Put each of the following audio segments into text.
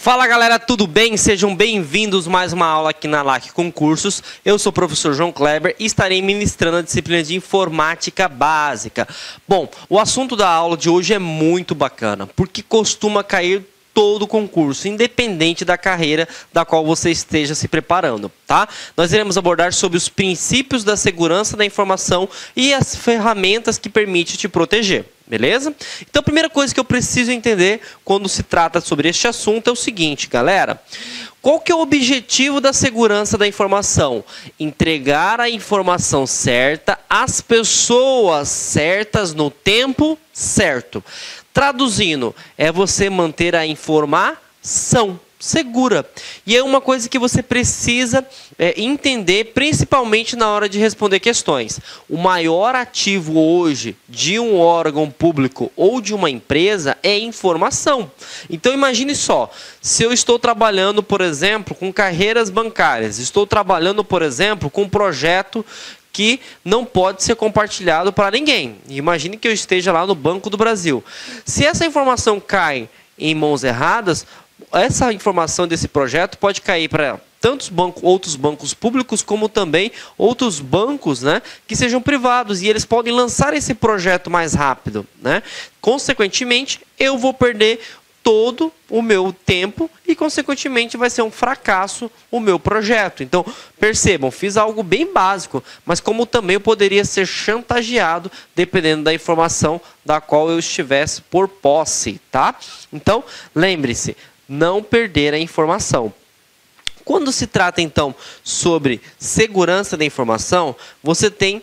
Fala galera, tudo bem? Sejam bem-vindos a mais uma aula aqui na LAC Concursos. Eu sou o professor João Kleber e estarei ministrando a disciplina de Informática Básica. Bom, o assunto da aula de hoje é muito bacana, porque costuma cair todo concurso, independente da carreira da qual você esteja se preparando, tá? Nós iremos abordar sobre os princípios da segurança da informação e as ferramentas que permitem te proteger, beleza? Então, a primeira coisa que eu preciso entender quando se trata sobre este assunto é o seguinte, galera. Qual que é o objetivo da segurança da informação? Entregar a informação certa às pessoas certas no tempo certo. Traduzindo, é você manter a informação segura. E é uma coisa que você precisa entender, principalmente na hora de responder questões. O maior ativo hoje de um órgão público ou de uma empresa é informação. Então imagine só, se eu estou trabalhando, por exemplo, com carreiras bancárias, estou trabalhando, por exemplo, com um projeto que não pode ser compartilhado para ninguém. Imagine que eu esteja lá no Banco do Brasil. Se essa informação cai em mãos erradas, essa informação desse projeto pode cair para tantos outros bancos públicos, como também outros bancos, né, que sejam privados, e eles podem lançar esse projeto mais rápido, né? Consequentemente, eu vou perder todo o meu tempo e, consequentemente, vai ser um fracasso o meu projeto. Então, percebam, fiz algo bem básico, mas como também eu poderia ser chantageado dependendo da informação da qual eu estivesse por posse, tá? Então, lembre-se, não perder a informação. Quando se trata, então, sobre segurança da informação, você tem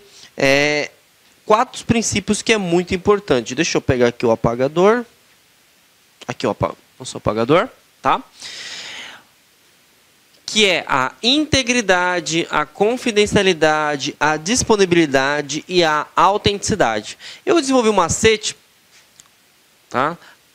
4 princípios que é muito importante. Deixa eu pegar aqui o apagador. Aqui, ó, o seu apagador, tá? Que é a integridade, a confidencialidade, a disponibilidade e a autenticidade. Eu desenvolvi um macete, tá?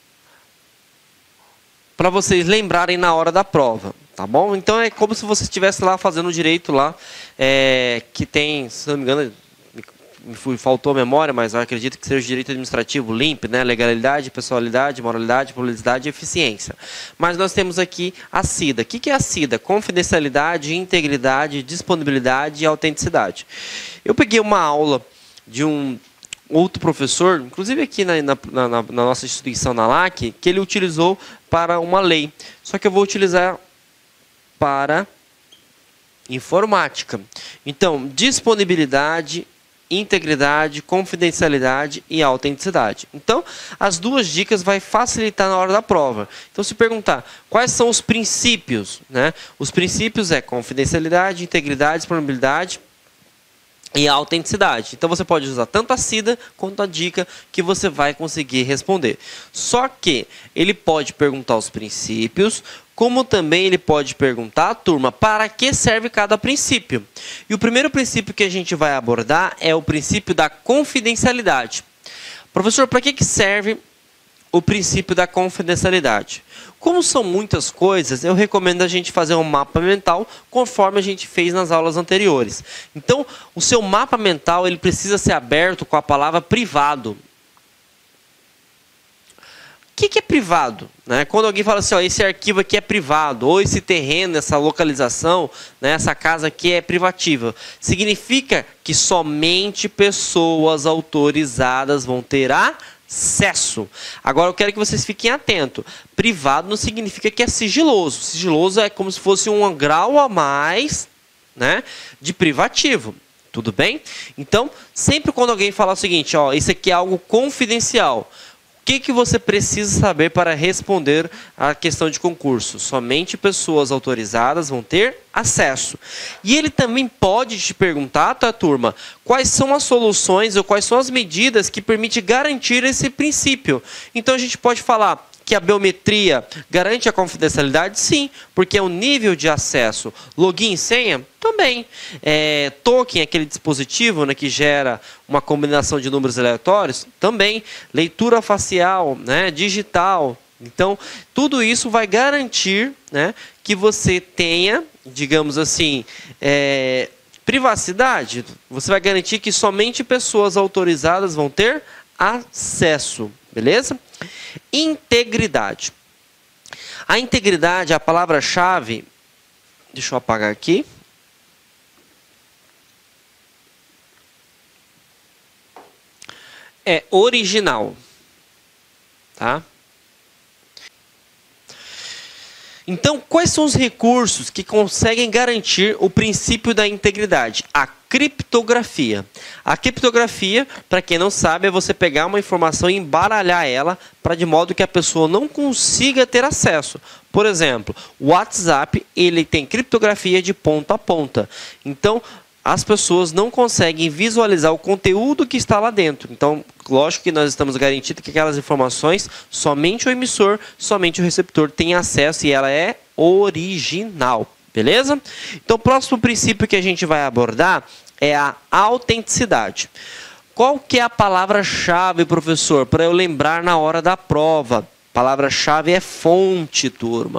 Para vocês lembrarem na hora da prova, tá bom? Então é como se você estivesse lá fazendo direito lá, que tem, se não me engano, faltou a memória, mas eu acredito que seja o direito administrativo, LIMP, né? Legalidade, pessoalidade, moralidade, publicidade e eficiência. Mas nós temos aqui a CIDA. O que é a CIDA? Confidencialidade, integridade, disponibilidade e autenticidade. Eu peguei uma aula de um outro professor, inclusive aqui na nossa instituição, na LAC, que ele utilizou para uma lei. Só que eu vou utilizar para informática. Então, disponibilidade, integridade, confidencialidade e autenticidade. Então, as duas dicas vai facilitar na hora da prova. Então, se perguntar quais são os princípios, né? Os princípios é confidencialidade, integridade, disponibilidade e a autenticidade. Então, você pode usar tanto a CIDA quanto a dica que você vai conseguir responder. Só que ele pode perguntar os princípios, como também ele pode perguntar, turma, para que serve cada princípio. E o primeiro princípio que a gente vai abordar é o princípio da confidencialidade. Professor, para que serve o princípio da confidencialidade? Como são muitas coisas, eu recomendo a gente fazer um mapa mental, conforme a gente fez nas aulas anteriores. Então, o seu mapa mental ele precisa ser aberto com a palavra privado. O que é privado? Né? Quando alguém fala assim, ó, esse arquivo aqui é privado, ou esse terreno, essa localização, né, essa casa aqui é privativa, significa que somente pessoas autorizadas vão ter acesso. Agora eu quero que vocês fiquem atentos. Privado não significa que é sigiloso. Sigiloso é como se fosse um grau a mais, né, de privativo. Tudo bem? Então, sempre quando alguém fala o seguinte, ó, isso aqui é algo confidencial, o que você precisa saber para responder à questão de concurso? Somente pessoas autorizadas vão ter acesso. E ele também pode te perguntar, tá, turma, quais são as soluções ou quais são as medidas que permitem garantir esse princípio. Então a gente pode falar que a biometria garante a confidencialidade? Sim, porque é um nível de acesso. Login e senha? Também. Token, aquele dispositivo, né, que gera uma combinação de números aleatórios? Também. Leitura facial, né, digital. Então, tudo isso vai garantir, né, que você tenha, digamos assim, privacidade. Você vai garantir que somente pessoas autorizadas vão ter acesso. Beleza? Integridade. A integridade, a palavra-chave, deixa eu apagar aqui. É original, tá? Então, quais são os recursos que conseguem garantir o princípio da integridade? A criptografia. A criptografia, para quem não sabe, é você pegar uma informação e embaralhar ela para de modo que a pessoa não consiga ter acesso. Por exemplo, o WhatsApp, ele tem criptografia de ponta a ponta. Então, as pessoas não conseguem visualizar o conteúdo que está lá dentro. Então, lógico que nós estamos garantindo que aquelas informações, somente o emissor, somente o receptor tem acesso e ela é original. Beleza? Então, o próximo princípio que a gente vai abordar é a autenticidade. Qual que é a palavra-chave, professor, para eu lembrar na hora da prova? A palavra-chave é fonte, turma.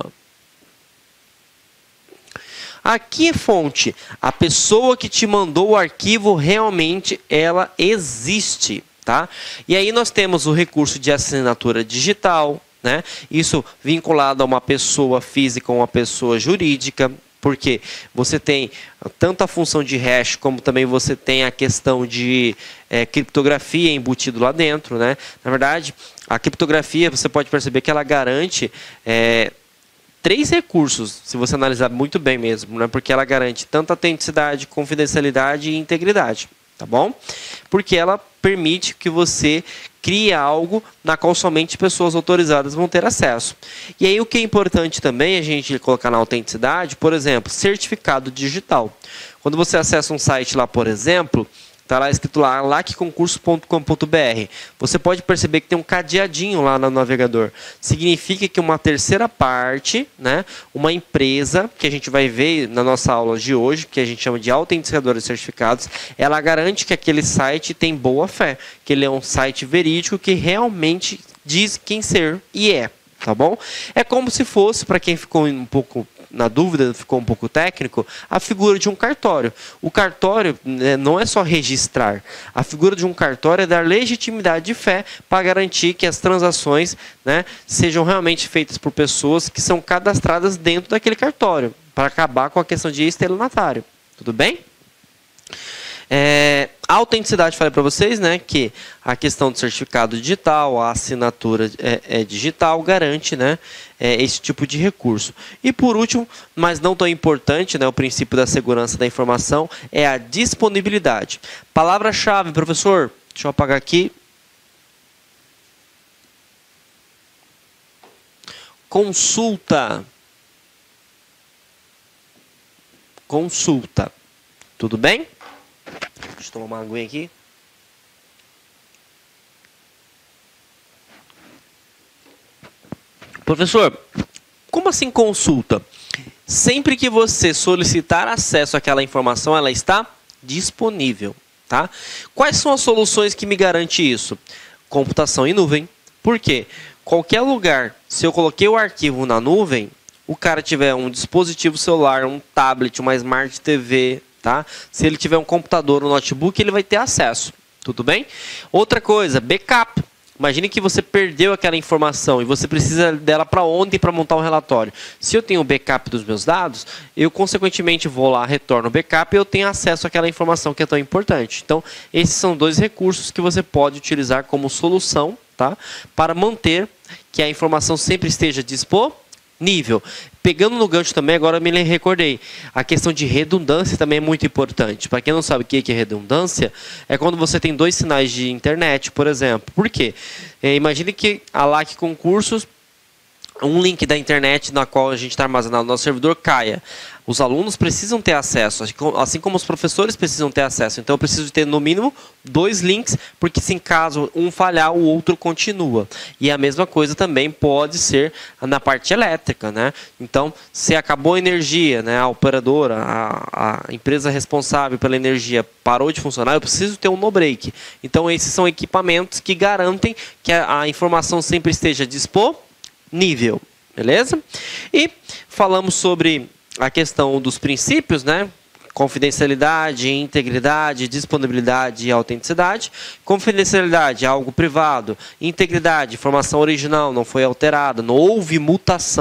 Aqui é fonte. A pessoa que te mandou o arquivo, realmente ela existe, tá? E aí nós temos o recurso de assinatura digital, né? Isso vinculado a uma pessoa física ou uma pessoa jurídica, porque você tem tanto a função de hash, como também você tem a questão de criptografia embutido lá dentro, né? Na verdade, a criptografia, você pode perceber que ela garante... 3 recursos, se você analisar muito bem mesmo, né? Porque ela garante tanto autenticidade, confidencialidade e integridade, tá bom? Porque ela permite que você crie algo na qual somente pessoas autorizadas vão ter acesso. E aí o que é importante também a gente colocar na autenticidade, por exemplo, certificado digital. Quando você acessa um site lá, por exemplo, está lá escrito lá, lacconcurso.com.br. Você pode perceber que tem um cadeadinho lá no navegador. Significa que uma terceira parte, né, uma empresa, que a gente vai ver na nossa aula de hoje, que a gente chama de autenticadores certificados, ela garante que aquele site tem boa fé, que ele é um site verídico que realmente diz quem ser e é. Tá bom? É como se fosse, para quem ficou um pouco na dúvida, ficou um pouco técnico, a figura de um cartório. O cartório, né, não é só registrar. A figura de um cartório é dar legitimidade de fé para garantir que as transações, né, sejam realmente feitas por pessoas que são cadastradas dentro daquele cartório, para acabar com a questão de estelionatário. Tudo bem? A autenticidade, falei para vocês, né, que a questão do certificado digital, a assinatura digital garante, né, esse tipo de recurso. E por último, mas não tão importante, né, o princípio da segurança da informação é a disponibilidade. Palavra-chave, professor, deixa eu apagar aqui. Consulta. Consulta. Tudo bem? Deixa eu tomar uma aguinha aqui. Professor, como assim consulta? Sempre que você solicitar acesso àquela informação, ela está disponível, tá? Quais são as soluções que me garantem isso? Computação em nuvem. Por quê? Qualquer lugar, se eu coloquei o arquivo na nuvem, o cara tiver um dispositivo celular, um tablet, uma Smart TV... Tá? Se ele tiver um computador ou um notebook, ele vai ter acesso. Tudo bem? Outra coisa, backup. Imagine que você perdeu aquela informação e você precisa dela para ontem para montar um relatório. Se eu tenho o backup dos meus dados, eu consequentemente vou lá, retorno o backup e eu tenho acesso àquela informação que é tão importante. Então, esses são 2 recursos que você pode utilizar como solução, tá? Para manter que a informação sempre esteja disponível. Pegando no gancho também, agora eu me recordei, a questão de redundância também é muito importante. Para quem não sabe o que é redundância, é quando você tem 2 sinais de internet, por exemplo. Por quê? Imagine que a LAC Concursos, um link da internet na qual a gente está armazenado no nosso servidor caia. Os alunos precisam ter acesso, assim como os professores precisam ter acesso. Então eu preciso ter no mínimo 2 links, porque se em caso um falhar, o outro continua. E a mesma coisa também pode ser na parte elétrica, né? Então, se acabou a energia, né, a operadora, a empresa responsável pela energia parou de funcionar, eu preciso ter um no-break. Então esses são equipamentos que garantem que a informação sempre esteja disponível, beleza? E falamos sobre a questão dos princípios, né? Confidencialidade, integridade, disponibilidade e autenticidade. Confidencialidade é algo privado. Integridade, informação original, não foi alterada, não houve mutação.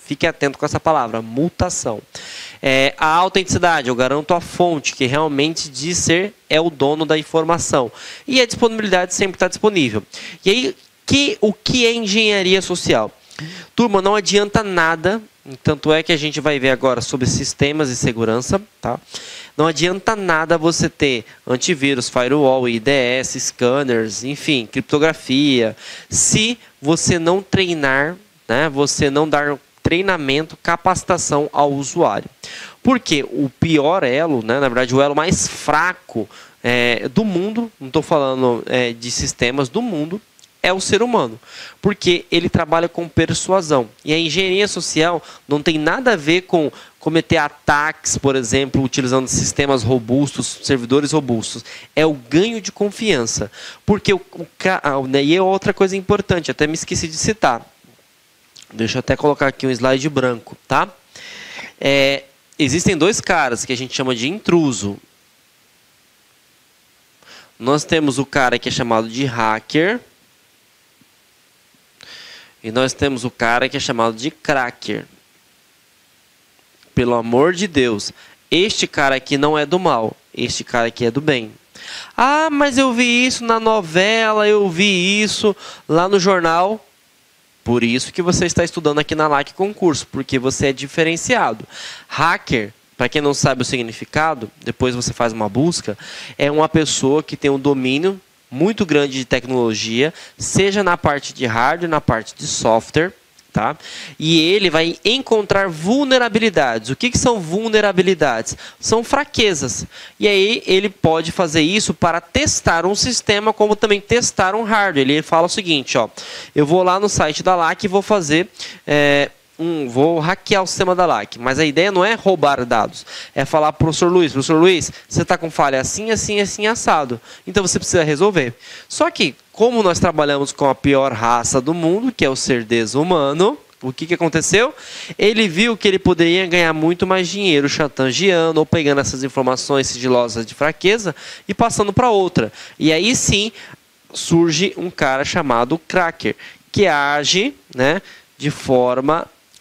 Fique atento com essa palavra, mutação. A autenticidade, eu garanto a fonte, que realmente diz ser o dono da informação. E a disponibilidade sempre está disponível. E aí, o que é engenharia social? Turma, não adianta nada, tanto é que a gente vai ver agora sobre sistemas de segurança, tá? Não adianta nada você ter antivírus, firewall, IDS, scanners, enfim, criptografia, se você não treinar, né, você não dar treinamento, capacitação ao usuário. Porque o pior elo, né, na verdade o elo mais fraco do mundo, não estou falando de sistemas do mundo, é o ser humano, porque ele trabalha com persuasão. E a engenharia social não tem nada a ver com cometer ataques, por exemplo, utilizando sistemas robustos, servidores robustos. É o ganho de confiança. Porque e é outra coisa importante, até me esqueci de citar. Deixa eu até colocar aqui um slide branco, tá? Existem dois caras que a gente chama de intruso. Nós temos o cara que é chamado de hacker. E nós temos o cara que é chamado de cracker. Pelo amor de Deus, este cara aqui não é do mal, este cara aqui é do bem. Ah, mas eu vi isso na novela, eu vi isso lá no jornal. Por isso que você está estudando aqui na LAC Concurso, porque você é diferenciado. Hacker, para quem não sabe o significado, depois você faz uma busca, é uma pessoa que tem um domínio muito grande de tecnologia, seja na parte de hardware, na parte de software, tá? E ele vai encontrar vulnerabilidades. O que são vulnerabilidades? São fraquezas. E aí ele pode fazer isso para testar um sistema, como também testar um hardware. Ele fala o seguinte, ó, eu vou lá no site da LAC e vou fazer... vou hackear o sistema da LAC, mas a ideia não é roubar dados, é falar para o professor Luiz, você está com falha assim, assim, assim, assado, então você precisa resolver. Só que, como nós trabalhamos com a pior raça do mundo, que é o ser desumano, o que aconteceu? Ele viu que ele poderia ganhar muito mais dinheiro chantageando ou pegando essas informações sigilosas de fraqueza e passando para outra. E aí sim, surge um cara chamado cracker, que age, né, de forma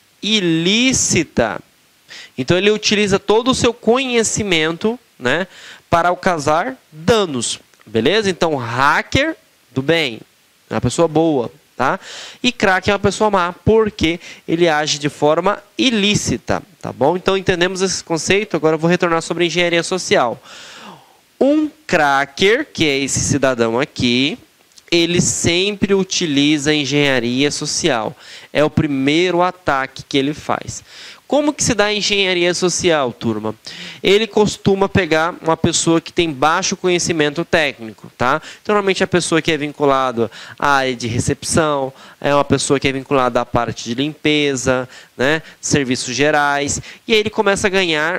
ilícita. Então ele utiliza todo o seu conhecimento, né, para causar danos, beleza? Então hacker do bem, é uma pessoa boa, tá? E cracker é uma pessoa má, porque ele age de forma ilícita, tá bom? Então entendemos esse conceito. Agora eu vou retornar sobre engenharia social. Um cracker, que é esse cidadão aqui, ele sempre utiliza a engenharia social. É o primeiro ataque que ele faz. Como que se dá a engenharia social, turma? Ele costuma pegar uma pessoa que tem baixo conhecimento técnico, tá? Então, normalmente a pessoa que é vinculada à área de recepção, é uma pessoa que é vinculada à parte de limpeza, né? Serviços gerais, e aí ele começa a ganhar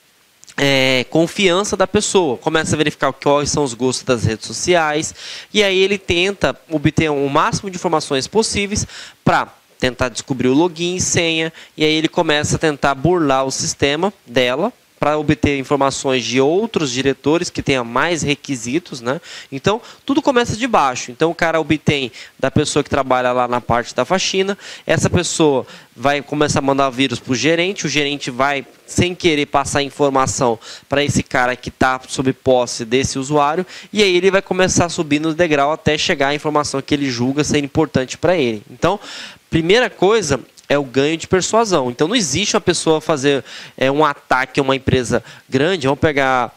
confiança da pessoa, começa a verificar quais são os gostos das redes sociais, e aí ele tenta obter o máximo de informações possíveis para tentar descobrir o login e senha, e aí ele começa a tentar burlar o sistema dela para obter informações de outros diretores que tenham mais requisitos, né? Então, tudo começa de baixo. Então, o cara obtém da pessoa que trabalha lá na parte da faxina, essa pessoa vai começar a mandar vírus para o gerente vai, sem querer, passar informação para esse cara que está sob posse desse usuário, e aí ele vai começar a subir no degrau até chegar a informação que ele julga ser importante para ele. Então, primeira coisa é o ganho de persuasão. Então, não existe uma pessoa fazer um ataque a uma empresa grande. Vamos pegar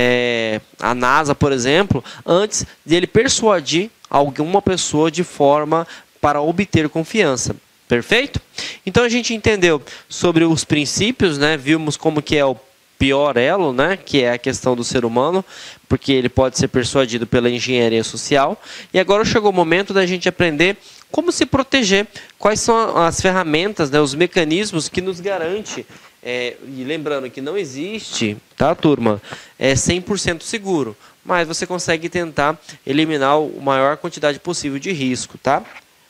a NASA, por exemplo, antes de ele persuadir alguma pessoa de forma para obter confiança. Perfeito? Então, a gente entendeu sobre os princípios, né? Vimos como que é o pior elo, né, que é a questão do ser humano, porque ele pode ser persuadido pela engenharia social. E agora chegou o momento da gente aprender como se proteger, quais são as ferramentas, né, os mecanismos que nos garante, e lembrando que não existe, tá, turma, 100% seguro, mas você consegue tentar eliminar a maior quantidade possível de risco, tá?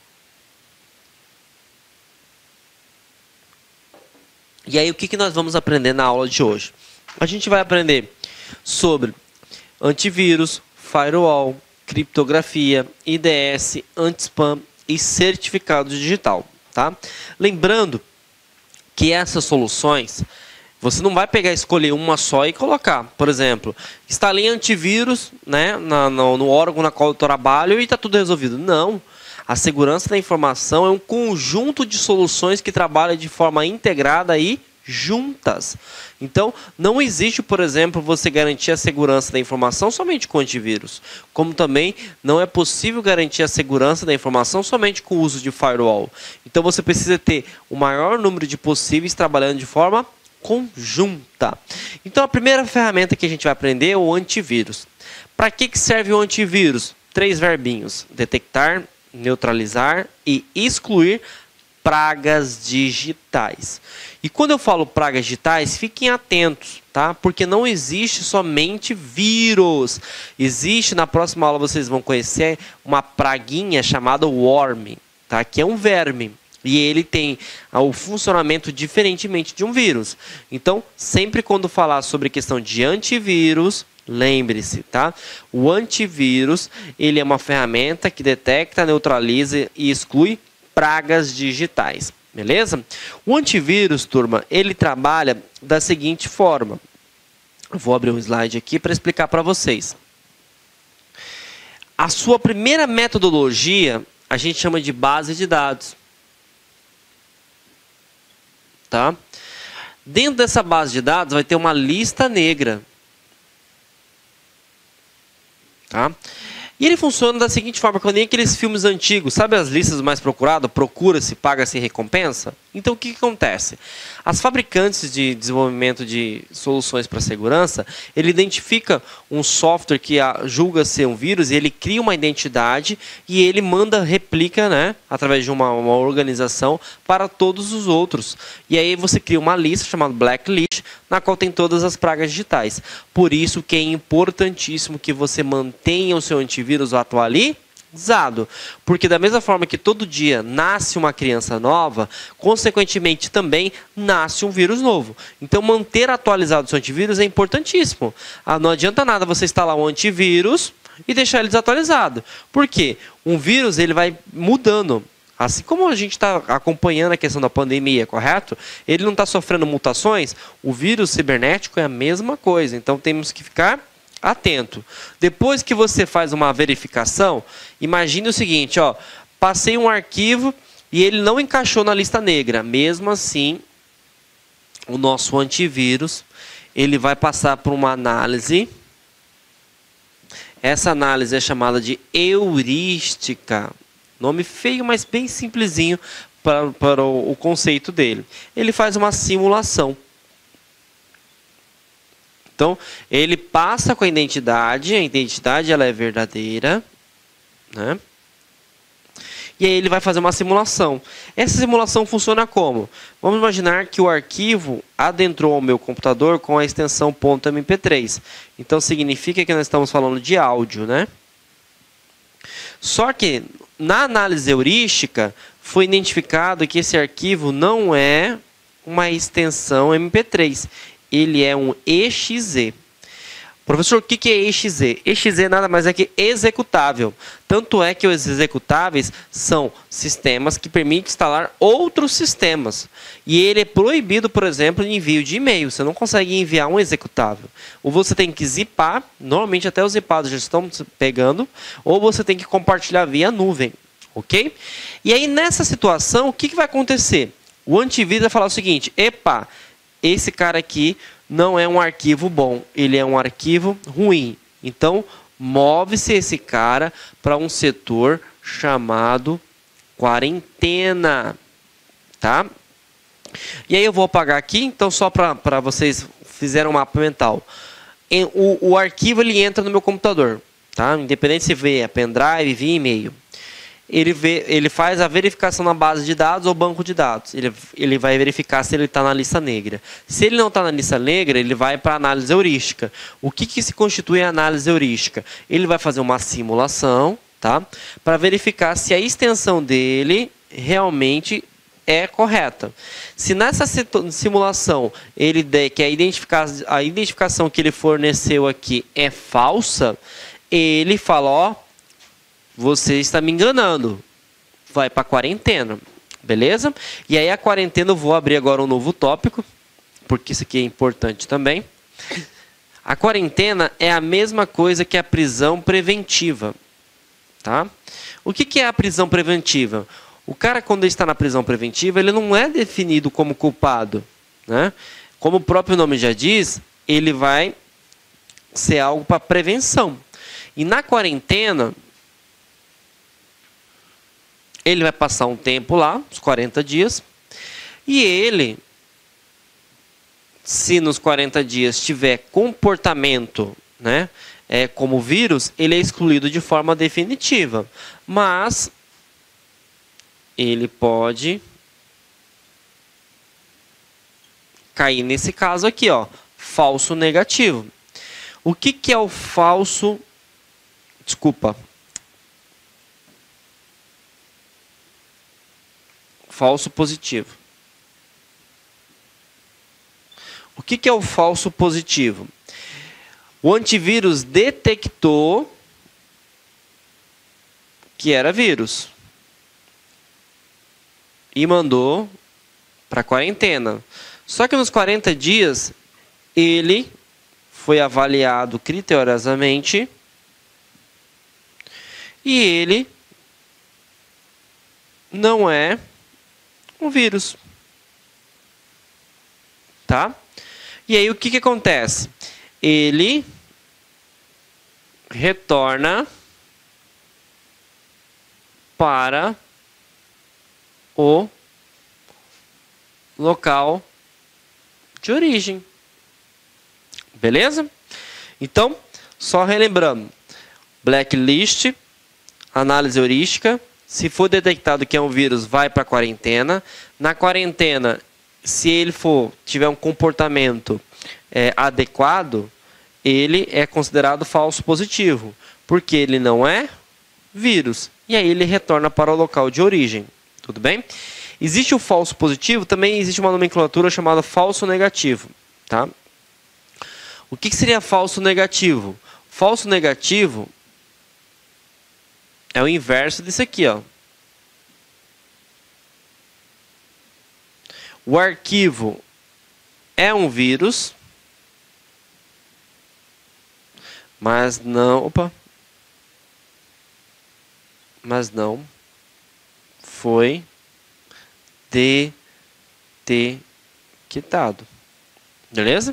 E aí, o que nós vamos aprender na aula de hoje? A gente vai aprender sobre antivírus, firewall, criptografia, IDS, anti-spam e certificado digital, tá? Lembrando que essas soluções, você não vai pegar, escolher uma só e colocar. Por exemplo, instalei antivírus, né, no órgão na qual eu trabalho e está tudo resolvido. Não. A segurança da informação é um conjunto de soluções que trabalham de forma integrada e juntas. Então, não existe, por exemplo, você garantir a segurança da informação somente com antivírus. Como também não é possível garantir a segurança da informação somente com o uso de firewall. Então, você precisa ter o maior número de possíveis trabalhando de forma conjunta. Então, a primeira ferramenta que a gente vai aprender é o antivírus. Para que serve o antivírus? 3 verbinhos: detectar, neutralizar e excluir pragas digitais. E quando eu falo pragas digitais, fiquem atentos, tá? Porque não existe somente vírus. Existe, na próxima aula vocês vão conhecer uma praguinha chamada worm, tá? Que é um verme. E ele tem o funcionamento diferentemente de um vírus. Então, sempre quando falar sobre questão de antivírus, lembre-se, tá? O antivírus, ele é uma ferramenta que detecta, neutraliza e exclui pragas digitais, beleza? O antivírus, turma, ele trabalha da seguinte forma. Eu vou abrir um slide aqui para explicar para vocês. A sua primeira metodologia, a gente chama de base de dados. Tá? Dentro dessa base de dados vai ter uma lista negra. Tá? E ele funciona da seguinte forma, quando nem aqueles filmes antigos, sabe as listas mais procuradas, procura-se, paga-se e recompensa? Então o que acontece? As fabricantes de desenvolvimento de soluções para segurança, ele identifica um software que julga ser um vírus, e ele cria uma identidade e ele manda, replica, né, através de uma organização para todos os outros. E aí você cria uma lista chamada blacklist, na qual tem todas as pragas digitais. Por isso que é importantíssimo que você mantenha o seu antivírus atualizado. Porque da mesma forma que todo dia nasce uma criança nova, consequentemente também nasce um vírus novo. Então manter atualizado o seu antivírus é importantíssimo. Não adianta nada você instalar um antivírus e deixar ele desatualizado. Por quê? Um vírus ele vai mudando. Assim como a gente está acompanhando a questão da pandemia, correto? Ele não está sofrendo mutações, o vírus cibernético é a mesma coisa. Então temos que ficar atento. Depois que você faz uma verificação, imagine o seguinte, ó, passei um arquivo e ele não encaixou na lista negra. Mesmo assim, o nosso antivírus, ele vai passar por uma análise. Essa análise é chamada de heurística. Nome feio, mas bem simplesinho para o conceito dele. Ele faz uma simulação. Então, ele passa com a identidade ela é verdadeira, né? E aí ele vai fazer uma simulação. Essa simulação funciona como? Vamos imaginar que o arquivo adentrou ao meu computador com a extensão .mp3. Então, significa que nós estamos falando de áudio, né? Só que, na análise heurística, foi identificado que esse arquivo não é uma extensão MP3. Ele é um exe. Professor, o que é exe? Exe nada mais é que executável. Tanto é que os executáveis são sistemas que permitem instalar outros sistemas. E ele é proibido, por exemplo, de envio de e-mail. Você não consegue enviar um executável. Ou você tem que zipar, normalmente até os zipados já estão pegando, ou você tem que compartilhar via nuvem. Ok? E aí, nessa situação, o que vai acontecer? O antivírus vai falar o seguinte: epa, esse cara aqui não é um arquivo bom, ele é um arquivo ruim. Então, move-se esse cara para um setor chamado quarentena. Tá? E aí eu vou apagar aqui, então só para vocês fizerem um mapa mental. O arquivo ele entra no meu computador. Tá? Independente se vê pendrive, via e-mail. Ele faz a verificação na base de dados ou banco de dados. Ele vai verificar se ele está na lista negra. Se ele não está na lista negra, ele vai para a análise heurística. O que se constitui a análise heurística? Ele vai fazer uma simulação, tá? Para verificar se a extensão dele realmente é correta. Se nessa simulação ele der que a identificação que ele forneceu aqui é falsa, ele fala, ó, você está me enganando. Vai para a quarentena. Beleza? E aí a quarentena, eu vou abrir agora um novo tópico, porque isso aqui é importante também. A quarentena é a mesma coisa que a prisão preventiva. Tá? O que é a prisão preventiva? O cara, quando ele está na prisão preventiva, ele não é definido como culpado, né? Como o próprio nome já diz, ele vai ser algo para prevenção. E na quarentena, ele vai passar um tempo lá, uns 40 dias, e ele, se nos 40 dias tiver comportamento, né, como vírus, ele é excluído de forma definitiva. Mas ele pode cair nesse caso aqui, ó, falso negativo. O que é o falso? Desculpa. Falso positivo. O que é o falso positivo? O antivírus detectou que era vírus e mandou para quarentena. Só que nos 40 dias ele foi avaliado criteriosamente e ele não é um vírus. Tá? E aí o que acontece? Ele retorna para o local de origem. Beleza? Então, só relembrando. Blacklist, análise heurística. Se for detectado que é um vírus, vai para a quarentena. Na quarentena, se ele tiver um comportamento adequado, ele é considerado falso positivo, porque ele não é vírus. E aí ele retorna para o local de origem. Tudo bem? Existe o falso positivo, também existe uma nomenclatura chamada falso negativo. Tá? O que seria falso negativo? Falso negativo é o inverso disso aqui, ó. O arquivo é um vírus, mas não foi detectado. Beleza?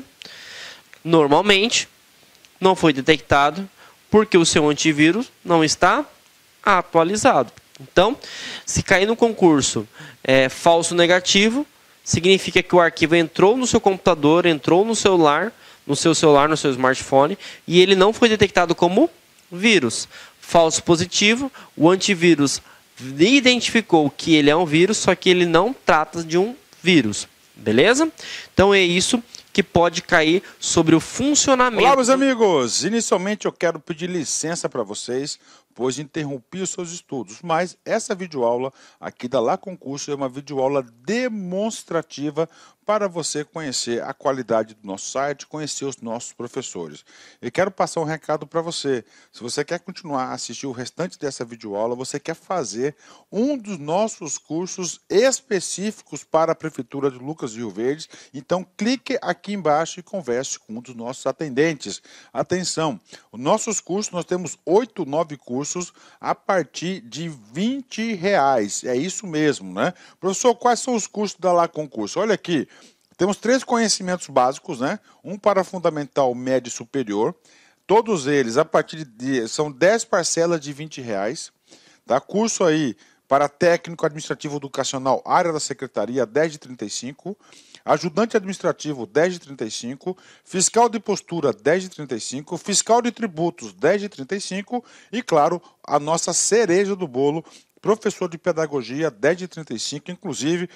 Normalmente, não foi detectado porque o seu antivírus não está atualizado. Então, se cair no concurso falso negativo, significa que o arquivo entrou no seu computador, entrou no celular, no seu smartphone, e ele não foi detectado como vírus. Falso positivo, o antivírus identificou que ele é um vírus, só que ele não trata de um vírus. Beleza? Então é isso que pode cair sobre o funcionamento. Olá, meus amigos! Inicialmente eu quero pedir licença para vocês, pois interrompi os seus estudos, mas essa videoaula aqui da Lá Concurso é uma videoaula demonstrativa para você conhecer a qualidade do nosso site, conhecer os nossos professores. Eu quero passar um recado para você. Se você quer continuar a assistir o restante dessa videoaula, você quer fazer um dos nossos cursos específicos para a Prefeitura de Lucas do Rio Verde, então clique aqui embaixo e converse com um dos nossos atendentes. Atenção, os nossos cursos, nós temos 8, 9 cursos a partir de R$20. É isso mesmo, né? Professor, quais são os cursos da Lá Concurso? Olha aqui. Temos 3 conhecimentos básicos, né? Um para fundamental, médio e superior. Todos eles, a partir são 10 parcelas de R$20. Tá? Curso aí para técnico administrativo educacional, área da secretaria, 10 de 35. Ajudante administrativo, 10 de 35. Fiscal de postura, 10 de 35. Fiscal de tributos, 10 de 35. E, claro, a nossa cereja do bolo, professor de pedagogia, 10 de 35. Inclusive,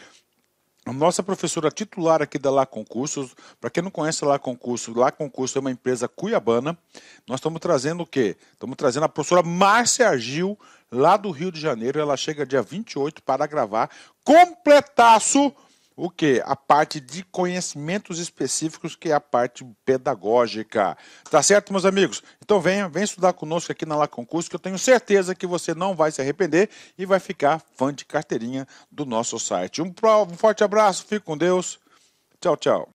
a nossa professora titular aqui da Lá Concursos, para quem não conhece a Lá Concurso é uma empresa cuiabana. Nós estamos trazendo o quê? Estamos trazendo a professora Márcia Argil, lá do Rio de Janeiro. Ela chega dia 28 para gravar completaço o quê? A parte de conhecimentos específicos, que é a parte pedagógica. Tá certo, meus amigos? Então vem estudar conosco aqui na La Concurso, que eu tenho certeza que você não vai se arrepender e vai ficar fã de carteirinha do nosso site. Um forte abraço, fique com Deus. Tchau, tchau.